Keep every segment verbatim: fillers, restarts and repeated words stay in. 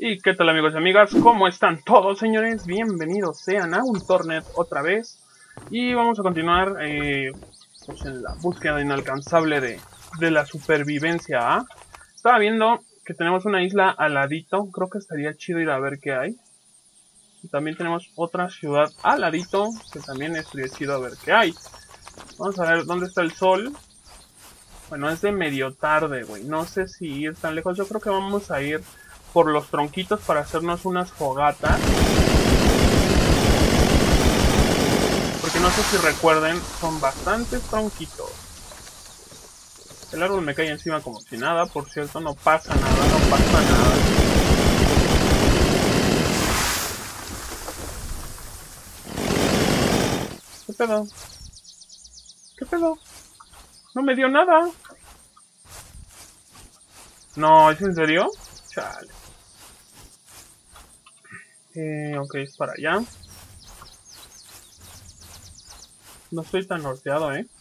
Y qué tal, amigos y amigas, ¿cómo están todos, señores? Bienvenidos sean a un Tornet otra vez. Y vamos a continuar eh, pues en la búsqueda inalcanzable de, de la supervivencia. ¿Ah? Estaba viendo que tenemos una isla al ladito. Creo que estaría chido ir a ver qué hay. Y también tenemos otra ciudad al ladito, que también estaría chido a ver qué hay. Vamos a ver dónde está el sol. Bueno, es de medio tarde, güey. No sé si ir tan lejos. Yo creo que vamos a ir por los tronquitos para hacernos unas fogatas. Porque no sé si recuerden, son bastantes tronquitos. El árbol me cae encima como si nada. Por cierto, no pasa nada, no pasa nada. ¿Qué pedo? ¿Qué pedo? No me dio nada. No, ¿es en serio? Chale. Eh, ok, es para allá. No estoy tan norteado, ¿eh?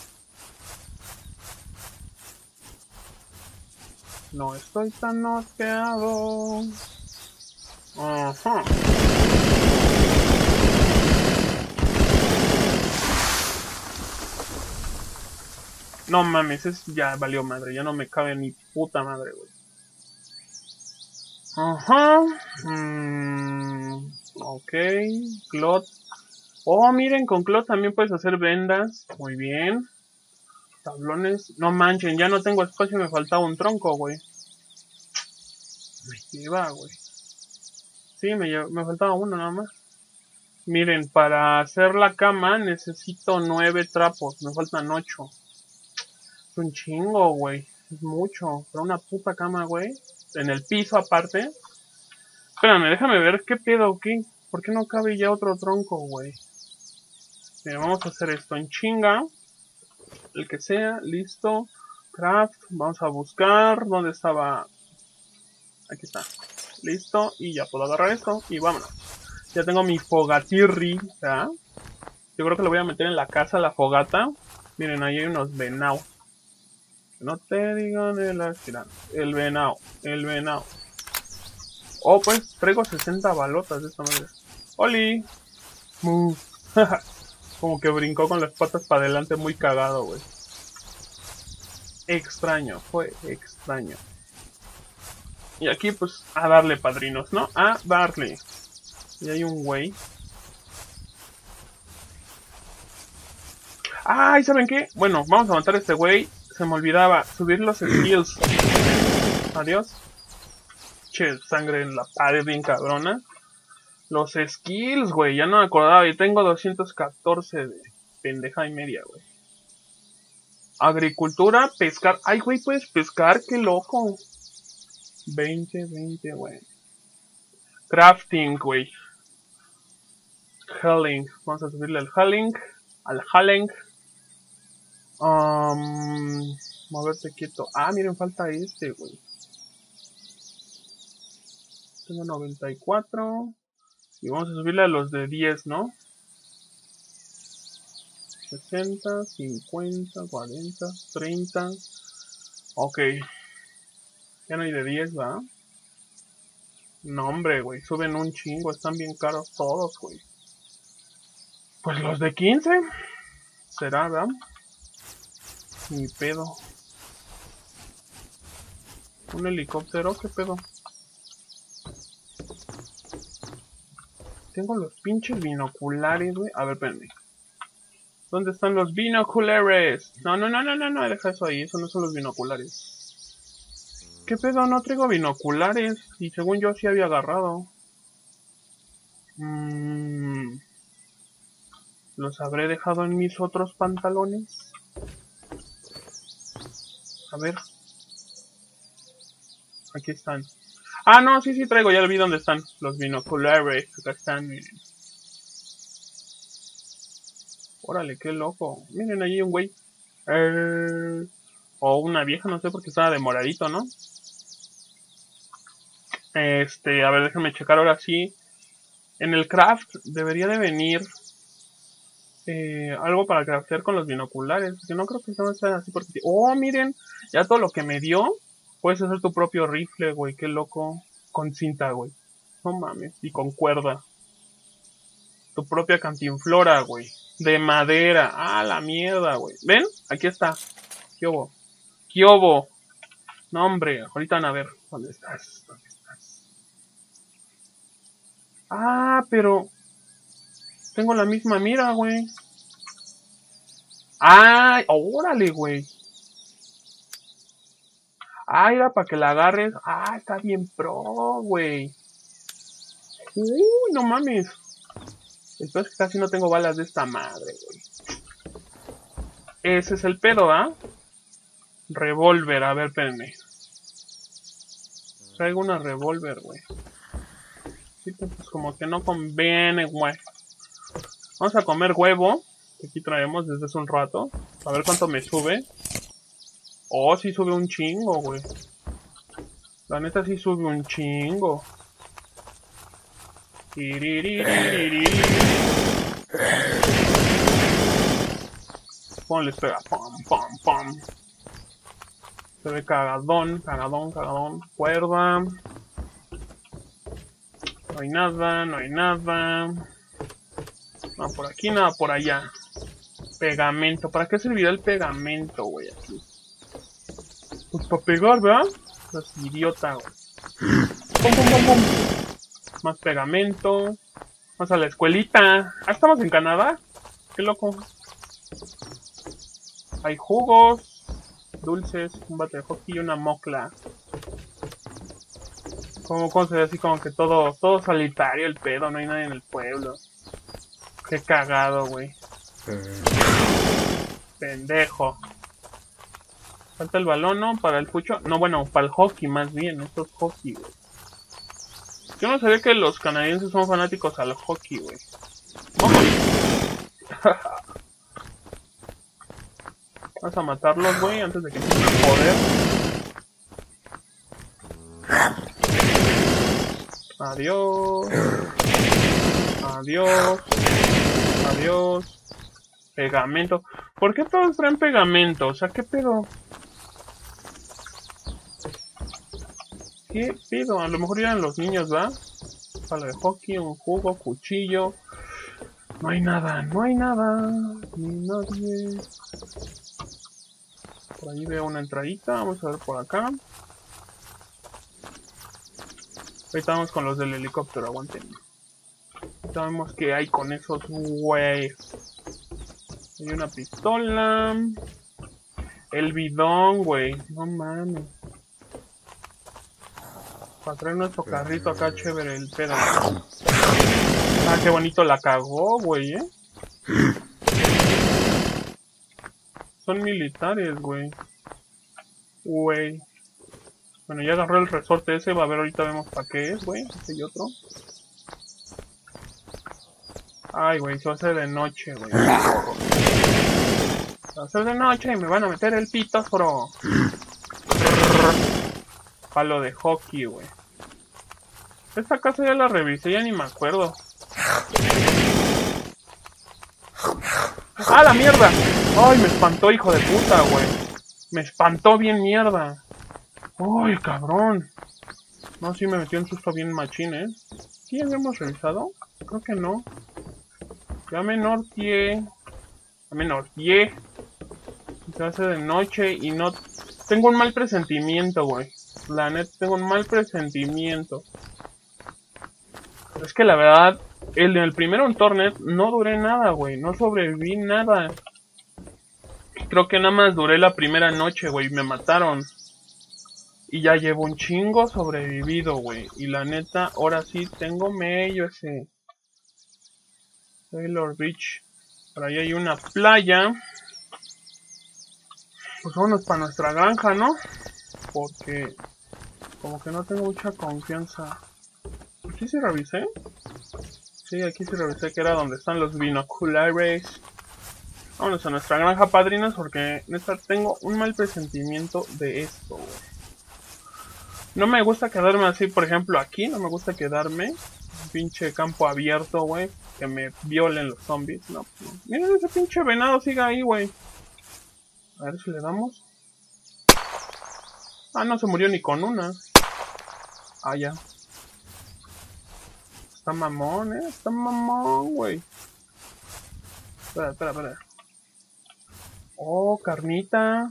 No estoy tan norteado. Ajá. No mames, es, ya valió madre, ya no me cabe ni puta madre, güey. Ajá. Mm, ok. Clot. Oh, miren, con Clot también puedes hacer vendas. Muy bien. Tablones. No manchen, ya no tengo espacio, me faltaba un tronco, güey. Me lleva, güey. Sí, me, lleva, me faltaba uno nada más. Miren, para hacer la cama necesito nueve trapos, me faltan ocho. Es un chingo, güey. Es mucho. Para una puta cama, güey. En el piso aparte. Espérame, déjame ver qué pedo, ¿qué? ¿Por qué no cabe ya otro tronco, güey? Mira, vamos a hacer esto en chinga. El que sea, listo. Craft, vamos a buscar. ¿Dónde estaba? Aquí está. Listo, y ya puedo agarrar esto. Y vámonos. Ya tengo mi fogatirri, ¿ya? Yo creo que lo voy a meter en la casa, la fogata. Miren, ahí hay unos venados. No te digan el aspirante. El venado, el venado. Oh, pues traigo sesenta balotas de esta manera. ¡Oli! Move. Como que brincó con las patas para adelante, muy cagado, güey. Extraño, fue extraño. Y aquí, pues, a darle, padrinos, ¿no? A darle. Y hay un güey. ¡Ay! ¿Saben qué? Bueno, vamos a matar a este güey. Se me olvidaba subir los skills. Adiós. Che, sangre en la pared bien cabrona. Los skills, güey, ya no me acordaba. Yo tengo doscientos catorce de pendeja y media, güey. Agricultura, pescar. Ay, güey, puedes pescar, qué loco. veinte, veinte, güey. Crafting, güey. Helling. Vamos a subirle al Helling. Al Helling. Um, moverte quieto. Ah, miren, falta este, güey. Tengo noventa y cuatro. Y vamos a subirle a los de diez, ¿no? sesenta, cincuenta, cuarenta, treinta. Ok. Ya no hay de diez, ¿va? No, hombre, güey. Suben un chingo. Están bien caros todos, güey. Pues los de quince. ¿Será, verdad? Ni pedo. ¿Un helicóptero? ¿Qué pedo? Tengo los pinches binoculares, güey. A ver, espérenme. ¿Dónde están los binoculares? No, no, no, no, no, no. Deja eso ahí. Eso no son los binoculares. ¿Qué pedo? No traigo binoculares. Y según yo sí había agarrado. Mmm... ¿Los habré dejado en mis otros pantalones? A ver. Aquí están. Ah, no, sí, sí traigo. Ya vi dónde están los binoculares. Acá están, miren. Órale, qué loco. Miren, allí un güey. Eh... O una vieja, no sé, porque estaba de moradito, ¿no? Este, a ver, déjame checar ahora sí. En el craft debería de venir eh, algo para craftear con los binoculares. Que no creo que no sea así porque... Oh, miren, ya todo lo que me dio. Puedes hacer tu propio rifle, güey, qué loco. con cinta, güey. No mames. Y con cuerda. Tu propia cantinflora, güey. De madera. Ah, la mierda, güey. ¿Ven? Aquí está. ¿Qué hubo? ¿Qué hubo? No, hombre. Ahorita van a ver. ¿Dónde estás? ¿Dónde estás? Ah, pero... tengo la misma mira, güey. ¡Ay! ¡Órale, güey! Ah, era para que la agarres. Ah, está bien pro, güey. Uy, no mames. Entonces casi no tengo balas de esta madre, güey. Ese es el pedo, ¿ah? Revólver, a ver, espérenme. Traigo una revólver, güey. Sí, pues como que no conviene, güey. Vamos a comer huevo. Que aquí traemos desde hace un rato. A ver cuánto me sube. Oh, sí sube un chingo, güey. La neta sí sube un chingo. Pum, les pega. Pum, pum, pum. Se ve cagadón, cagadón, cagadón. Cuerda. No hay nada, no hay nada. Nada por aquí, nada por allá. Pegamento. ¿Para qué servirá el pegamento, güey? Aquí. Pues para pegar, ¿verdad? Es idiota, güey. Pum, pum, pum, pum. Más pegamento. Vamos a la escuelita. Ah, estamos en Canadá. Qué loco. Hay jugos, dulces, un bate de hockey y una mocla. Como, como se ve así como que todo, todo solitario el pedo, no hay nadie en el pueblo. Qué cagado, güey. Pendejo. Falta el balón, ¿no? Para el fucho. No, bueno, para el hockey más bien. Esto es hockey, güey. Yo no sabía que los canadienses son fanáticos al hockey, güey. Vamos. Vamos a matarlos, güey, antes de que empiecen a joder. Adiós. Adiós. Adiós. Pegamento. ¿Por qué todos traen pegamento? O sea, ¿qué pedo? ¿Qué pedo? A lo mejor eran los niños, ¿va? Pala de hockey, un jugo, cuchillo. No hay nada, no hay nada. Ni nadie. Por ahí veo una entradita. Vamos a ver por acá. Ahorita vamos con los del helicóptero, aguanten. Sabemos que hay con esos güey. Hay una pistola. El bidón, güey. No mames. Para traer nuestro carrito acá chévere el pedo. Ah, qué bonito la cagó, güey, eh. Son militares, güey. Güey. Bueno, ya agarró el resorte ese. Va a ver, ahorita vemos para qué es, güey. Este y otro. Ay, güey, se va a hacer de noche, güey. Se va a hacer de noche y me van a meter el pitóforo. Palo de hockey, güey. Esta casa ya la revisé, ya ni me acuerdo. ¡Ah, la mierda! ¡Ay, me espantó, hijo de puta, güey! Me espantó bien mierda. ¡Ay, cabrón! No, sí me metió un susto bien machín, ¿eh? ¿Sí habíamos revisado? Creo que no. Ya me norteé. Ya me norteé. Se hace de noche y no... Tengo un mal presentimiento, güey. La neta, tengo un mal presentimiento. Es que la verdad, el del primero en Tornet no duré nada, güey. No sobreviví nada. Creo que nada más duré la primera noche, güey. Me mataron. Y ya llevo un chingo sobrevivido, güey. Y la neta, ahora sí tengo medio ese... Taylor Beach. Por ahí hay una playa. Pues vámonos para nuestra granja, ¿no? Porque... como que no tengo mucha confianza. ¿Aquí sí revisé? Sí, aquí sí revisé que era donde están los binoculares. Vámonos a nuestra granja, padrinas, porque neta tengo un mal presentimiento de esto, güey. No me gusta quedarme así, por ejemplo, aquí. No me gusta quedarme un pinche campo abierto, güey. Que me violen los zombies. No, no. Miren ese pinche venado, siga ahí, güey. A ver si le damos. Ah, no se murió ni con una. Ah, ya. Está mamón, eh. Está mamón, güey. Espera, espera, espera. Oh, carnita.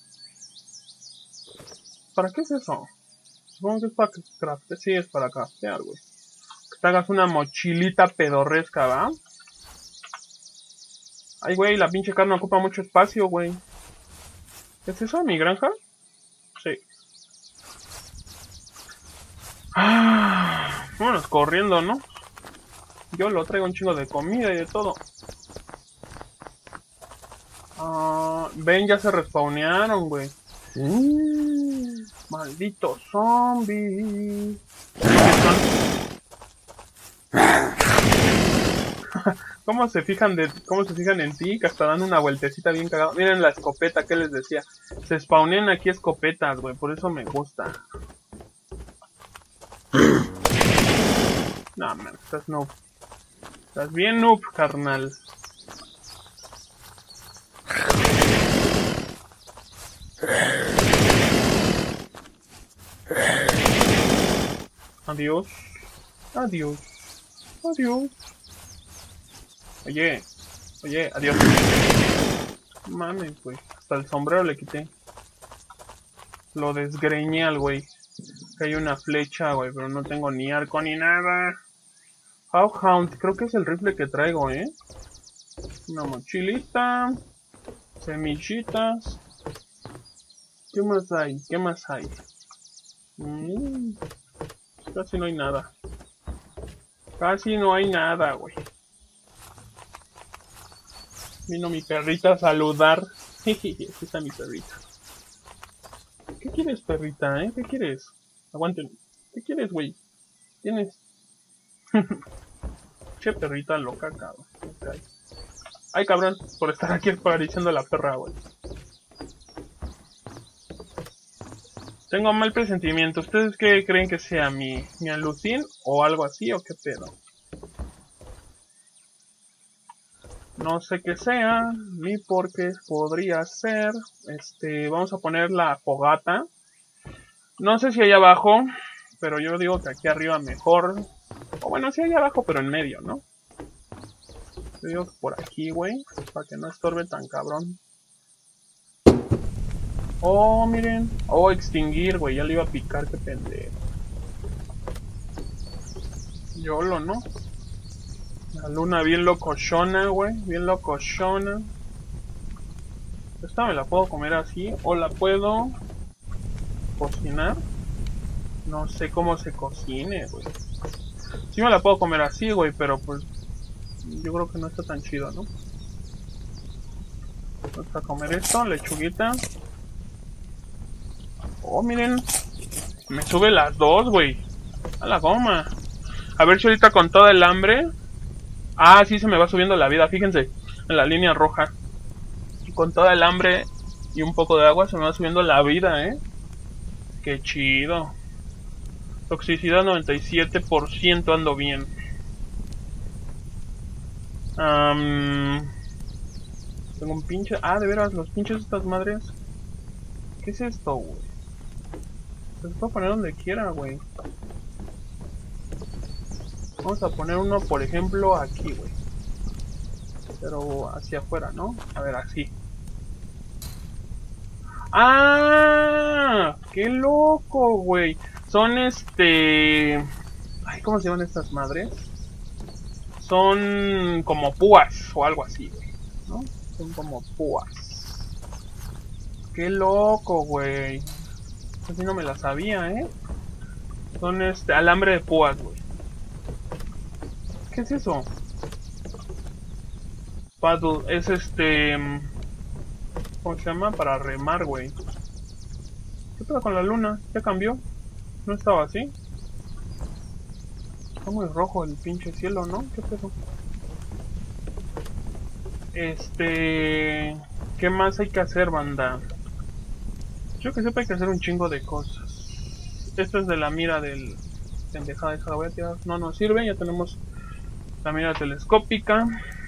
¿Para qué es eso? Supongo que es para craftear. Sí, es para craftear, güey. Que te hagas una mochilita pedorresca, ¿va? Ay, güey, la pinche carne ocupa mucho espacio, güey. ¿Es eso, mi granja? Sí. Ah, vámonos corriendo, ¿no? Yo lo traigo un chingo de comida y de todo. Ah, ven, ya se respawnearon, güey. Uh, maldito zombie. ¿Cómo se fijan de cómo se fijan en ti? Que hasta dan una vueltecita bien cagada. Miren la escopeta, ¿qué les decía? Se spawnean aquí escopetas, güey, por eso me gusta. No, man, estás noob. Estás bien noob, carnal. Adiós. Adiós. Adiós. Oye. Oye, adiós. Mames, güey. Hasta el sombrero le quité. Lo desgreñé al güey. Que hay una flecha, güey, pero no tengo ni arco ni nada. Hawkhound, creo que es el rifle que traigo, ¿eh? Una mochilita. Semillitas. ¿Qué más hay? ¿Qué más hay? Mm, casi no hay nada. Casi no hay nada, güey. Vino mi perrita a saludar. Aquí está mi perrita. ¿Qué quieres, perrita, eh? ¿Qué quieres? Aguanten. ¿Qué quieres, güey? ¿Tienes? Che, perrita loca, cabrón. Okay. Ay, cabrón, por estar aquí acariciando a la perra, güey. Tengo mal presentimiento. ¿Ustedes qué creen que sea? ¿Mi, mi alucin o algo así o qué pedo? No sé qué sea, ni por qué podría ser. Este, vamos a poner la fogata. No sé si allá abajo, pero yo digo que aquí arriba mejor. O bueno, sí allá abajo, pero en medio, ¿no? Yo digo que por aquí, güey, para que no estorbe tan cabrón. Oh, miren. Oh, extinguir, güey, ya le iba a picar, qué pendejo. Yolo, ¿no? La luna bien locochona, güey, bien locochona. Esta me la puedo comer así, o la puedo cocinar. No sé cómo se cocine, güey. Sí me la puedo comer así, güey, pero pues yo creo que no está tan chido, ¿no? Vamos a comer esto, lechuguita. Oh, miren. Me sube las dos, güey. A la goma. A ver si ahorita con toda el hambre. Ah, sí se me va subiendo la vida, fíjense. En la línea roja. Con toda el hambre y un poco de agua se me va subiendo la vida, ¿eh? Qué chido. Toxicidad noventa y siete por ciento, ando bien. Um, tengo un pinche... Ah, de veras, los pinches de estas madres. ¿Qué es esto, güey? Se puede poner donde quiera, güey. Vamos a poner uno, por ejemplo, aquí, güey. Pero hacia afuera, ¿no? A ver, así. ¡Ah! ¡Qué loco, güey! Son este... Ay, ¿cómo se llaman estas madres? Son como púas o algo así, güey, ¿no? Son como púas. ¡Qué loco, güey! Así no me la sabía, ¿eh? Son este... alambre de púas, güey. ¿Qué es eso? Paddle, es este... ¿Cómo se llama? Para remar, güey. ¿Qué pasa con la luna? ¿Ya cambió? ¿No estaba así? Está muy rojo el pinche cielo, ¿no? ¿Qué pedo? Este... ¿Qué más hay que hacer, banda? Yo que sepa hay que hacer un chingo de cosas. Esto es de la mira del... Pendejada, esa la voy a tirar. No nos sirve, ya tenemos la mira telescópica.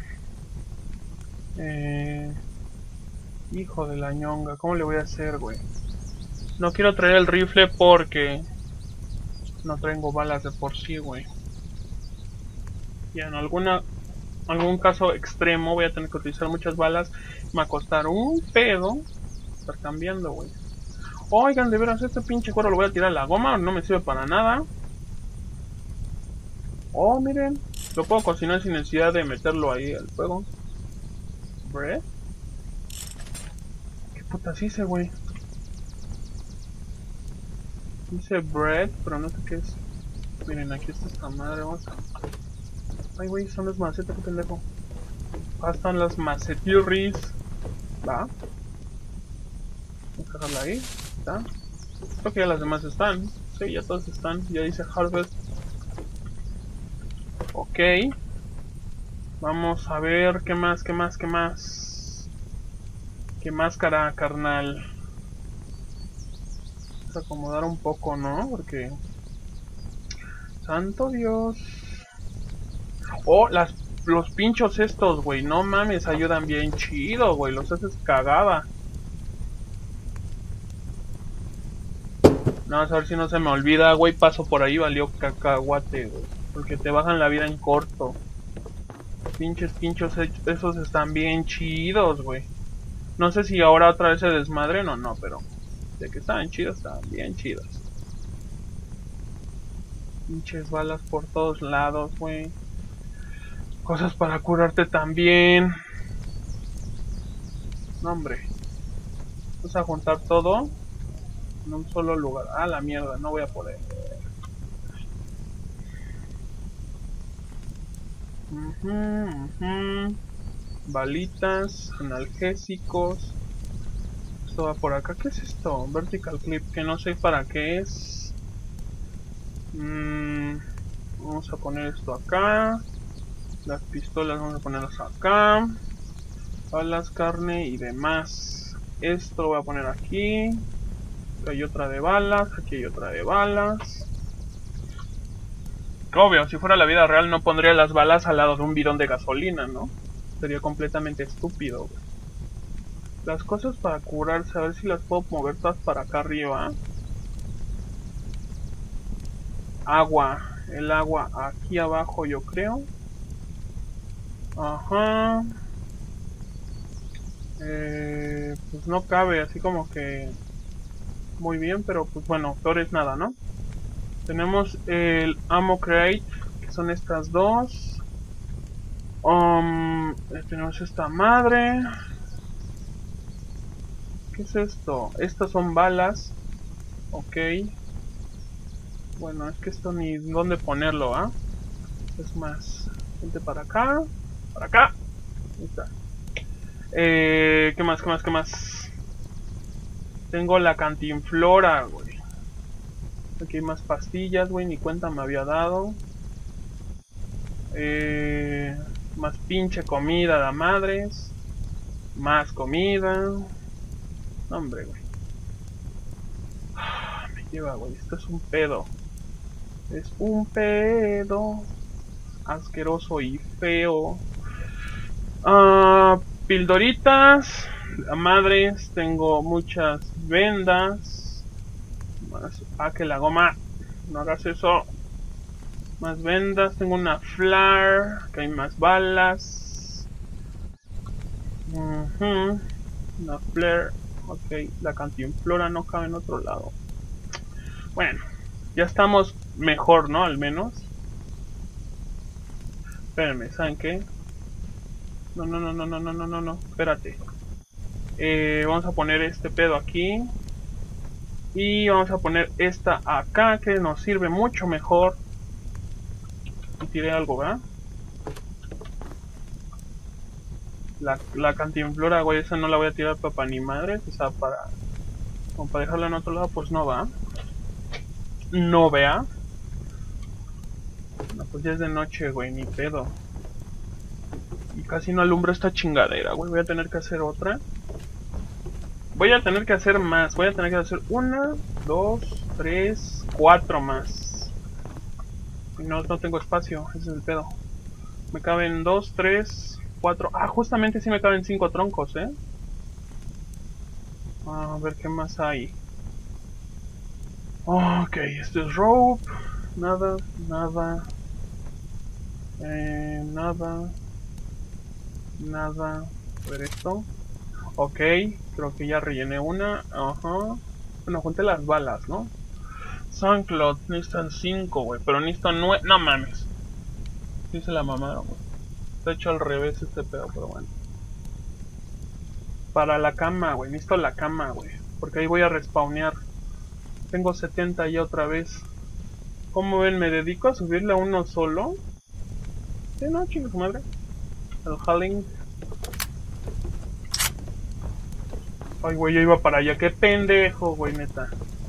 Eh... Hijo de la ñonga, ¿cómo le voy a hacer, güey? No quiero traer el rifle porque no traigo balas de por sí, güey. Y en alguna, algún caso extremo voy a tener que utilizar muchas balas. Me va a costar un pedo estar cambiando, güey. Oigan, de veras, este pinche cuero lo voy a tirar a la goma, no me sirve para nada. Oh, miren, lo puedo cocinar sin necesidad de meterlo ahí al fuego. ¿Bread? ¿Qué putas hice, güey? Hice bread, pero no sé qué es. Miren, aquí está esta madre, vamos a... Ay, güey, son las macetas, qué pendejo. Acá están las macetirris. Va. Vamos a dejarla ahí. Está. Creo que ya las demás están. Sí, ya todas están. Ya dice harvest. Ok. Vamos a ver qué más, qué más, qué más. Qué máscara, carnal. Vamos a acomodar un poco, ¿no? Porque... Santo Dios. Oh, las, los pinchos estos, güey. No mames, ayudan bien chido, güey. Los haces cagada. No, a ver si no se me olvida, güey. Paso por ahí, valió cacahuate, güey. Porque te bajan la vida en corto. Pinches pinchos esos están bien chidos, güey. No sé si ahora otra vez se desmadren o no, pero de que estaban chidos, estaban bien chidos. Pinches balas por todos lados, güey. Cosas para curarte también. No, hombre. Vamos a juntar todo en un solo lugar. Ah, la mierda, no voy a poder. Uh-huh, uh-huh. Balitas, analgésicos. Esto va por acá. ¿Qué es esto? Vertical clip, que no sé para qué es. Mm, vamos a poner esto acá. Las pistolas vamos a ponerlas acá. Balas, carne y demás. Esto lo voy a poner aquí. Aquí hay otra de balas. Aquí hay otra de balas. Obvio, si fuera la vida real no pondría las balas al lado de un bidón de gasolina, ¿no? Sería completamente estúpido, güey. Las cosas para curarse, a ver si las puedo mover todas para acá arriba. Agua. El agua aquí abajo, yo creo. Ajá. Eh, pues no cabe, así como que... Muy bien, pero pues bueno, peor es nada, ¿no? Tenemos el Ammo Crate, que son estas dos. Um, tenemos esta madre. ¿Qué es esto? Estas son balas. Ok. Bueno, es que esto ni dónde ponerlo, ¿ah? ¿eh? Es más, gente para acá. Para acá. Ahí está. Eh, ¿Qué más? ¿Qué más? ¿Qué más? Tengo la cantinflora, güey. Aquí hay más pastillas, güey. Ni cuenta me había dado. Eh, más pinche comida de madres. Más comida. No, hombre, güey. Me lleva, güey. Esto es un pedo. Es un pedo. Asqueroso y feo. Ah, pildoritas. A madres. Tengo muchas vendas. Más. Ah, que la goma. No hagas eso. Más vendas. Tengo una flare. Que hay más balas. Uh-huh. Una flare. Ok. La cantinflora no cabe en otro lado. Bueno. Ya estamos mejor, ¿no? Al menos. Espérenme, ¿saben qué? No, no, no, no, no, no, no, no, no. Espérate. Eh, vamos a poner este pedo aquí. Y vamos a poner esta acá, que nos sirve mucho mejor. Y tiré algo, ¿verdad? La, la cantinflora, güey, esa no la voy a tirar papá ni madre. O sea, para... Como para dejarla en otro lado, pues no va. No vea. No, pues ya es de noche, güey, ni pedo. Y casi no alumbra esta chingadera, güey. Voy a tener que hacer otra. Voy a tener que hacer más. Voy a tener que hacer una, dos, tres, cuatro más. Y no, no tengo espacio. Ese es el pedo. Me caben dos, tres, cuatro. Ah, justamente sí me caben cinco troncos, ¿eh? A ver qué más hay. Ok, este es rope. Nada, nada. Eh, nada. Nada. A ver esto. Ok, creo que ya rellené una. Ajá. Bueno, junté las balas, ¿no? SoundCloud, necesitan cinco, güey. Pero necesito nueve. No mames. Dice la mamá, güey. Está hecho al revés este pedo, pero bueno. Para la cama, güey. Necesito la cama, güey. Porque ahí voy a respawnear. Tengo setenta ya otra vez. ¿Cómo ven? ¿Me dedico a subirle a uno solo? Sí, no, chingue su madre. El Halling. Ay, güey, yo iba para allá. Qué pendejo, güey, neta.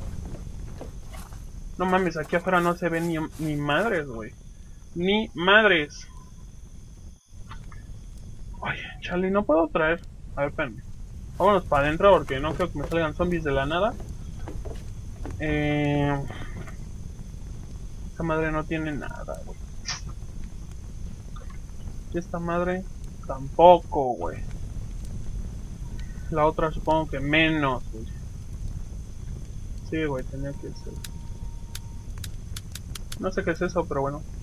No mames, aquí afuera no se ven ni, ni madres, güey. Ni madres. Ay, chale, no puedo traer. A ver, espérame. Vámonos para adentro porque no creo que me salgan zombies de la nada. Eh... Esta madre no tiene nada, güey. Y esta madre tampoco, güey. La otra supongo que menos, güey. Sí, güey, tenía que ser. No sé qué es eso, pero bueno.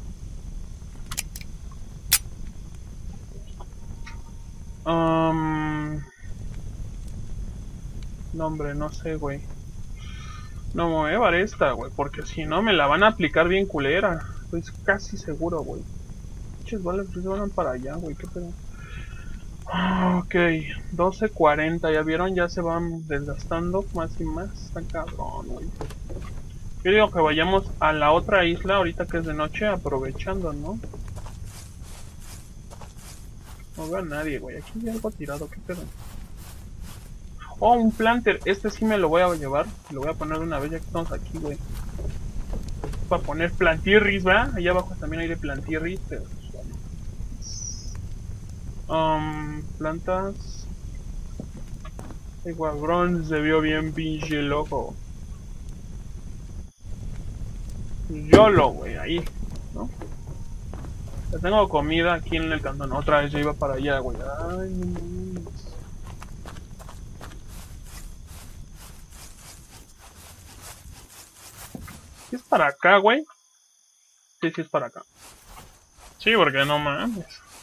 Um... No, hombre, no sé, güey. No me voy a llevar esta, güey, porque si no me la van a aplicar bien culera. Estoy casi seguro, güey. Pinches balas se van para allá, güey, qué pedo. Ok, doce cuarenta, ya vieron, ya se van desgastando más y más. Está cabrón, güey. Yo digo que vayamos a la otra isla ahorita que es de noche, aprovechando, ¿no? No veo a nadie, güey. Aquí hay algo tirado, qué pedo. Oh, un planter. Este sí me lo voy a llevar. Lo voy a poner de una vez ya que estamos aquí, güey. Para poner plantirris, ¿verdad? Allá abajo también hay de plantirris, pero bueno. Um, plantas. El guabrón se vio bien pinche loco. YOLO, güey, ahí, ¿no? Ya tengo comida aquí en el cantón. Otra vez yo iba para allá, güey. Ay, no. ¿Sí es para acá, güey? Sí, sí es para acá. Sí, porque no mames.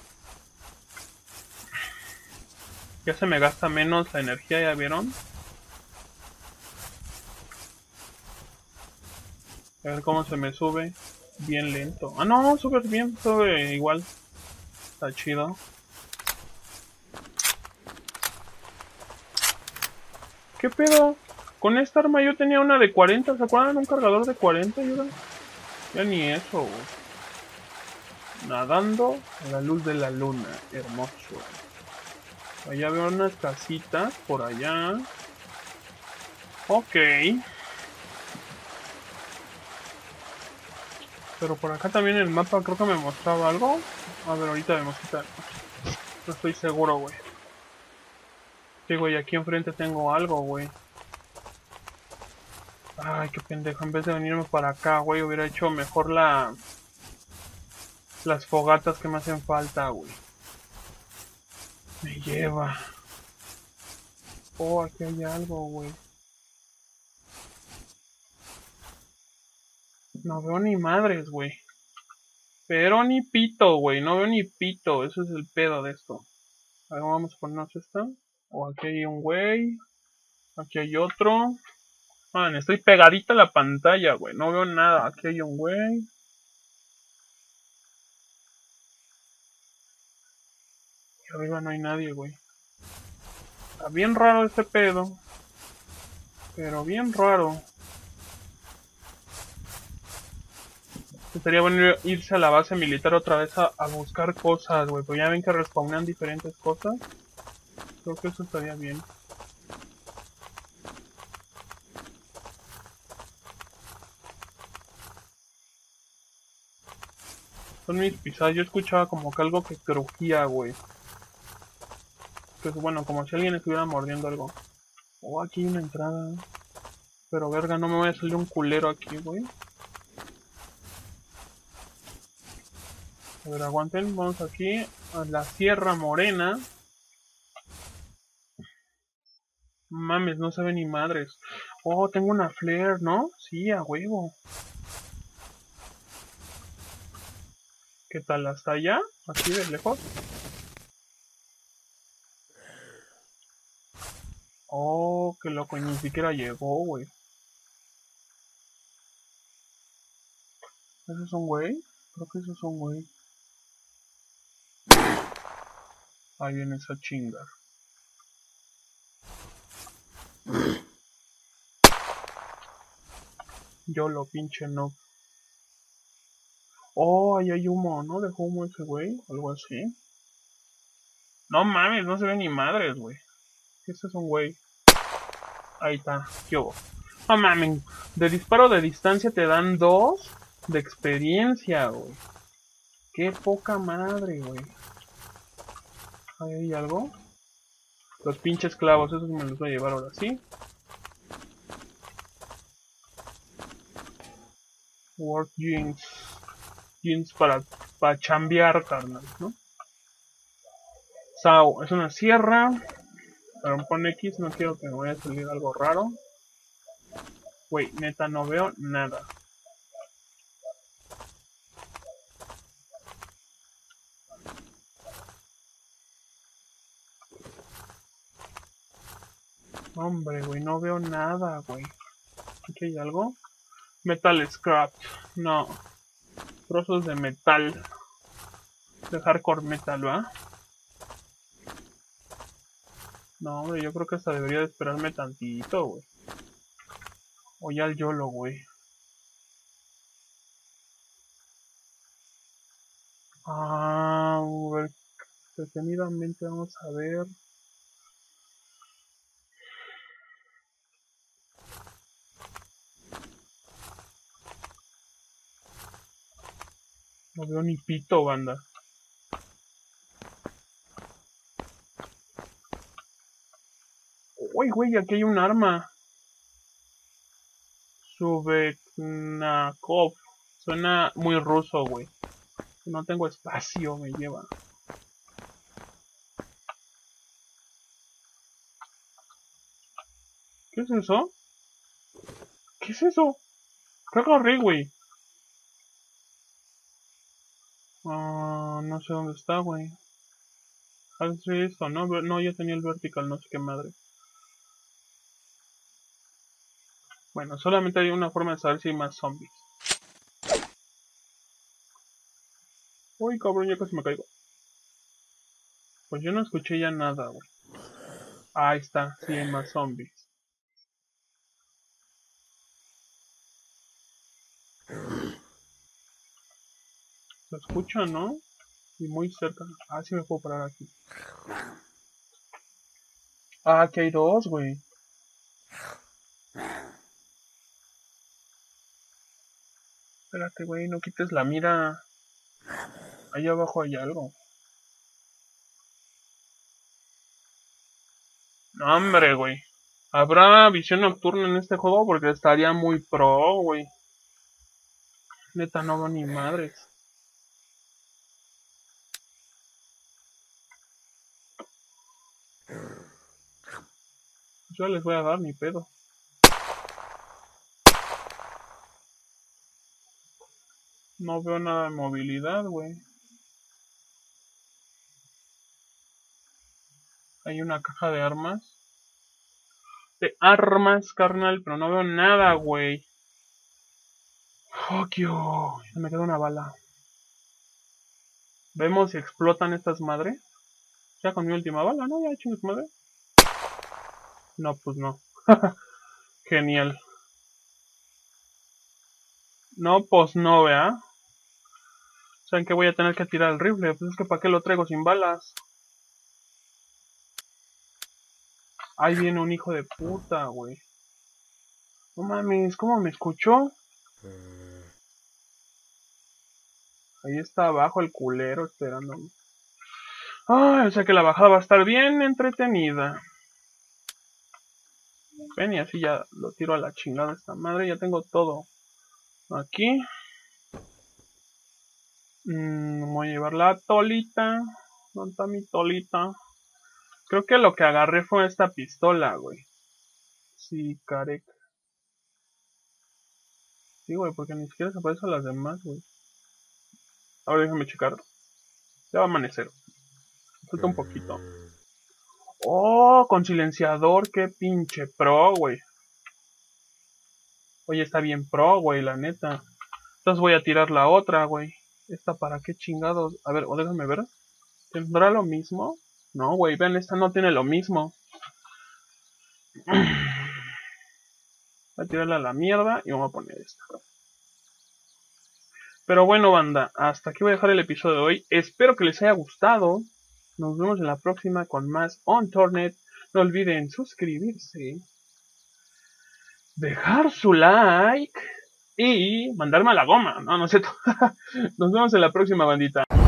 Ya se me gasta menos la energía, ¿ya vieron? A ver cómo se me sube. Bien lento. Ah, no, sube bien, sube igual. Está chido. ¿Qué pedo? Con esta arma yo tenía una de cuarenta, ¿se acuerdan? Un cargador de cuarenta, y ahora ya ni eso, güey. Nadando a la luz de la luna, hermoso. Allá veo unas casitas por allá. Ok. Pero por acá también el mapa creo que me mostraba algo. A ver, ahorita me muestra. No estoy seguro, güey. Sí, güey, aquí enfrente tengo algo, güey. Ay, qué pendejo. En vez de venirme para acá, güey, hubiera hecho mejor la... las fogatas que me hacen falta, güey. Me lleva. Oh, aquí hay algo, güey. No veo ni madres, güey. Pero ni pito, güey. No veo ni pito. Eso es el pedo de esto. A ver, vamos a ponernos esta. O aquí hay un güey. Aquí hay otro. Man, estoy pegadita a la pantalla, güey. No veo nada. Aquí hay un güey. Y arriba no hay nadie, güey. Está bien raro este pedo. Pero bien raro. Estaría bueno irse a la base militar otra vez a, a buscar cosas, güey. Pues ya ven que respawnan diferentes cosas. Creo que eso estaría bien. Son mis pisadas. Yo escuchaba como que algo que crujía, güey. Que es bueno, como si alguien estuviera mordiendo algo. Oh, aquí hay una entrada. Pero verga, no me voy a salir un culero aquí, güey. A ver, aguanten. Vamos aquí a la Sierra Morena. Mames, no se ve ni madres. Oh, tengo una flare, ¿no? Sí, a huevo. ¿Qué tal? ¿Hasta allá? ¿Así de lejos? Oh, qué loco, y ni siquiera llegó, güey. ¿Ese es un güey? Creo que ese es un güey. Ahí viene esa chinga. Yo lo pinche no. Oh, ahí hay humo, ¿no? Dejó humo ese güey, algo así. No mames, no se ve ni madres, güey. Ese es un güey. Ahí está, ¿qué hubo? No mames, de disparo de distancia te dan dos de experiencia, güey. Qué poca madre, güey. ¿Ahí hay algo? Los pinches clavos, esos me los voy a llevar ahora sí. Work jeans. Jeans para, para chambear, carnal, ¿no? Sao, es una sierra. Pero pone X, no quiero que me vaya a salir algo raro. Güey, neta, no veo nada. Hombre, güey, no veo nada, güey. ¿Aquí hay algo? Metal scrap. No. Trozos de metal. De hardcore metal, ¿va? No, hombre, yo creo que hasta debería de esperarme tantito, güey. O ya el YOLO, güey. Ah, a ver, detenidamente vamos a ver. No veo ni pito, banda. Uy, güey, aquí hay un arma. Subeknakov. Suena muy ruso, güey. No tengo espacio, me lleva. ¿Qué es eso? ¿Qué es eso? ¿Qué agarré, güey? Ah, no sé dónde está, güey. Hace esto, ¿no? No, ya tenía el vertical, no sé qué madre. Bueno, solamente hay una forma de saber si hay más zombies. Uy, cabrón, ya casi me caigo. Pues yo no escuché ya nada, güey. Ahí está, sí hay más zombies. Se escucha, ¿no? Y muy cerca. Ah, sí me puedo parar aquí. Ah, aquí hay dos, güey. Espérate, güey, no quites la mira. Ahí abajo hay algo. No, hombre, güey. ¿Habrá visión nocturna en este juego? Porque estaría muy pro, güey. Neta, no veo ni madres. Yo les voy a dar ni pedo. No veo nada de movilidad, güey. Hay una caja de armas. De armas, carnal, pero no veo nada, güey. Fuck you. Se me queda una bala. Vemos si explotan estas madres. Ya con mi última bala, ¿no? Ya chingas madre. No, pues no. Genial. No, pues no, vea. ¿Saben que voy a tener que tirar el rifle? Pues es que ¿para qué lo traigo sin balas? Ahí viene un hijo de puta, güey. No mames, ¿cómo me escuchó? Ahí está abajo el culero esperándome. Ay, o sea que la bajada va a estar bien entretenida. Ven y así ya lo tiro a la chingada esta madre. Ya tengo todo aquí. Mm, voy a llevar la tolita. ¿Dónde está mi tolita? Creo que lo que agarré fue esta pistola, güey. Sí, Karek. Sí, güey, porque ni siquiera se parecen a las demás, güey. Ahora déjame checar. Ya va a amanecer. Falta un poquito. Oh, con silenciador, qué pinche pro, güey. Oye, está bien pro, güey, la neta. Entonces voy a tirar la otra, güey. ¿Esta para qué chingados? A ver, o déjame ver. ¿Tendrá lo mismo? No, güey, vean, esta no tiene lo mismo. Voy a tirarla a la mierda y vamos a poner esta. Pero bueno, banda, hasta aquí voy a dejar el episodio de hoy. Espero que les haya gustado. Nos vemos en la próxima con más Unturned. No olviden suscribirse, dejar su like y mandarme a la goma. No, no sé. Nos vemos en la próxima, bandita.